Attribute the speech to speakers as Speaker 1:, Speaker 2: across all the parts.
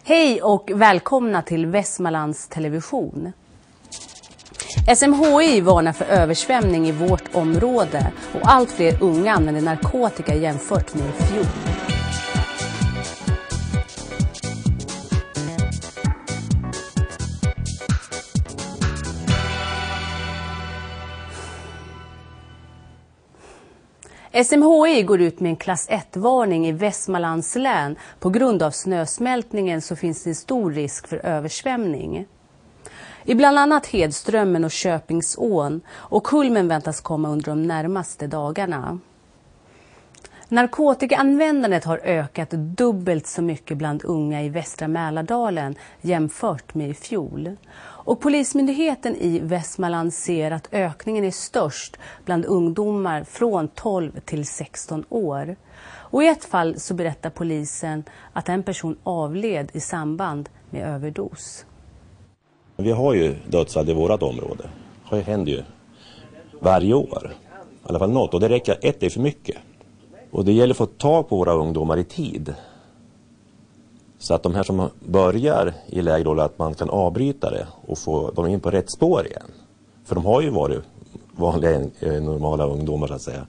Speaker 1: Hej och välkomna till Västmanlands Television. SMHI varnar för översvämning i vårt område och allt fler unga använder narkotika jämfört med i fjol. SMHI går ut med en klass 1-varning i Västmanlands län. På grund av snösmältningen så finns det stor risk för översvämning. I bland annat Hedströmmen och Köpingsån, och kulmen väntas komma under de närmaste dagarna. Narkotikaanvändandet har ökat dubbelt så mycket bland unga i Västra Mälardalen jämfört med i fjol. Och Polismyndigheten i Västmanland ser att ökningen är störst bland ungdomar från 12 till 16 år. Och i ett fall så berättar polisen att en person avled i samband med överdos.
Speaker 2: Vi har ju dödsfall i vårt område. Det händer ju varje år. I alla fall något. Och det räcker, ett är för mycket. Och det gäller att få tag på våra ungdomar i tid. Så att de här som börjar i lägre ålder, att man kan avbryta det och få dem in på rätt spår igen. För de har ju varit vanliga normala ungdomar så att säga.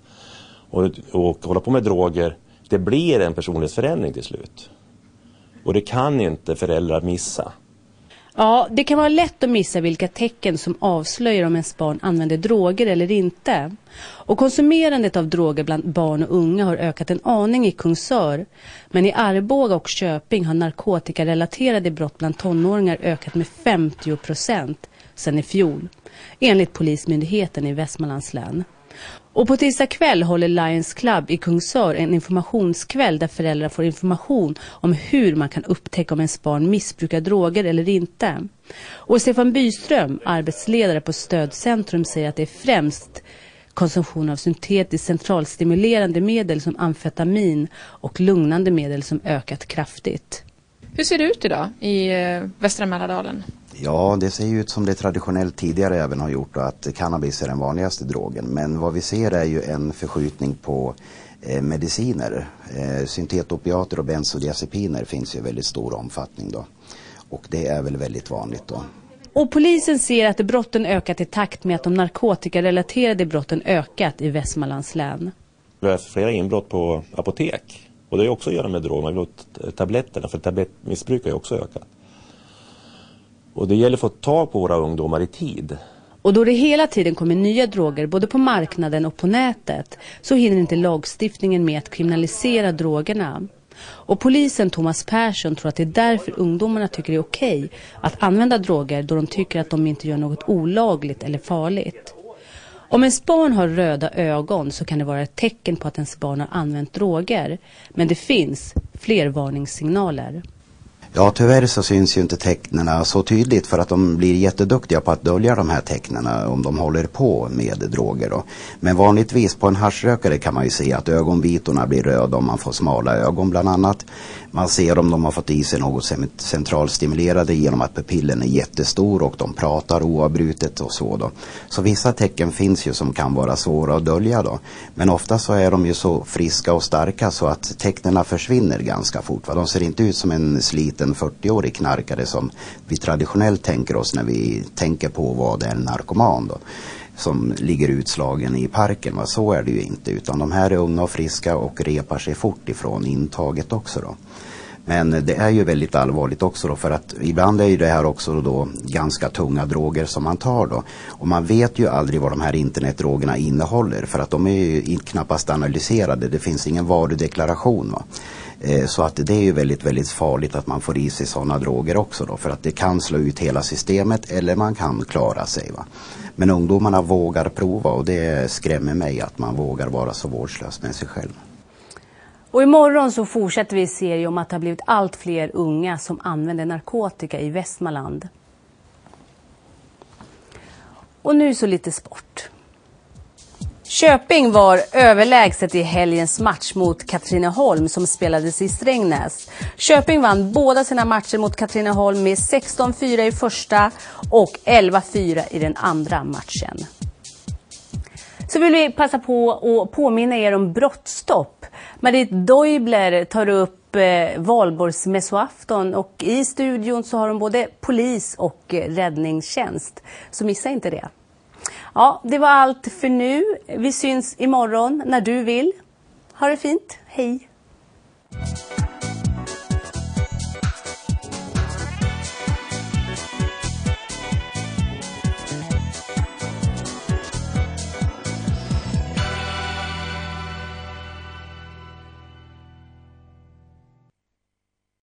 Speaker 2: Och hålla på med droger, det blir en personlighetsförändring till slut. Och det kan inte föräldrar missa.
Speaker 1: Ja, det kan vara lätt att missa vilka tecken som avslöjar om ens barn använder droger eller inte. Och konsumerandet av droger bland barn och unga har ökat en aning i Kungsör. Men i Arboga och Köping har narkotikarelaterade brott bland tonåringar ökat med 50% sedan i fjol, enligt Polismyndigheten i Västmanlands län. Och på tisdag kväll håller Lions Club i Kungsör en informationskväll där föräldrar får information om hur man kan upptäcka om ens barn missbrukar droger eller inte. Och Stefan Byström, arbetsledare på Stödcentrum, säger att det är främst konsumtion av syntetiskt centralstimulerande medel som amfetamin och lugnande medel som ökat kraftigt.
Speaker 3: Hur ser det ut idag i Västra Mälardalen?
Speaker 4: Ja, det ser ju ut som det traditionellt tidigare även har gjort, att cannabis är den vanligaste drogen. Men vad vi ser är ju en förskjutning på mediciner. Syntetopiater och benzodiazepiner finns ju i väldigt stor omfattning då. Och det är väl väldigt vanligt då.
Speaker 1: Och polisen ser att brotten ökat i takt med att de narkotikarelaterade brotten ökat i Västmanlands län.
Speaker 2: Vi har flera inbrott på apotek. Och det är också att göra med droger. Man vill åt tabletterna, för tablettmissbruk har ju också ökat. Och det gäller att få tag på våra ungdomar i tid.
Speaker 1: Och då det hela tiden kommer nya droger både på marknaden och på nätet, så hinner inte lagstiftningen med att kriminalisera drogerna. Och polisen Thomas Persson tror att det är därför ungdomarna tycker det är okej att använda droger, då de tycker att de inte gör något olagligt eller farligt. Om ens barn har röda ögon så kan det vara ett tecken på att ens barn har använt droger. Men det finns fler varningssignaler.
Speaker 4: Ja, tyvärr så syns ju inte tecknena så tydligt, för att de blir jätteduktiga på att dölja de här tecknena om de håller på med droger då. Men vanligtvis på en haschrökare kan man ju se att ögonvitorna blir röda om man får smala ögon bland annat. Man ser om de har fått i sig något centralstimulerade genom att pupillen är jättestor och de pratar oavbrutet och så då. Så vissa tecken finns ju som kan vara svåra att dölja då. Men ofta så är de ju så friska och starka så att tecknena försvinner ganska fort. De ser inte ut som en sliten 40-årig knarkare som vi traditionellt tänker oss när vi tänker på vad det är en narkoman då, som ligger utslagen i parken. Så är det ju inte, utan de här är unga och friska och repar sig fort ifrån intaget också då. Men det är ju väldigt allvarligt också då, för att ibland är ju det här också då ganska tunga droger som man tar då. Och man vet ju aldrig vad de här internetdrogerna innehåller, för att de är ju knappast analyserade. Det finns ingen varudeklaration va. Så att det är ju väldigt, väldigt farligt att man får i sig sådana droger också då, för att det kan slå ut hela systemet eller man kan klara sig va. Men ungdomarna vågar prova, och det skrämmer mig att man vågar vara så vårdslös med sig själv.
Speaker 1: Och imorgon så fortsätter vi serie om att det har blivit allt fler unga som använder narkotika i Västmanland. Och nu så lite sport. Köping var överlägset i helgens match mot Katrineholm som spelades i Strängnäs. Köping vann båda sina matcher mot Katrineholm med 16-4 i första och 11-4 i den andra matchen. Så vill vi passa på att påminna er om brottstopp. Marit Deubler tar upp valborgsmässoafton och i studion så har de både polis och räddningstjänst. Så missa inte det. Ja, det var allt för nu. Vi syns imorgon när du vill. Ha det fint. Hej!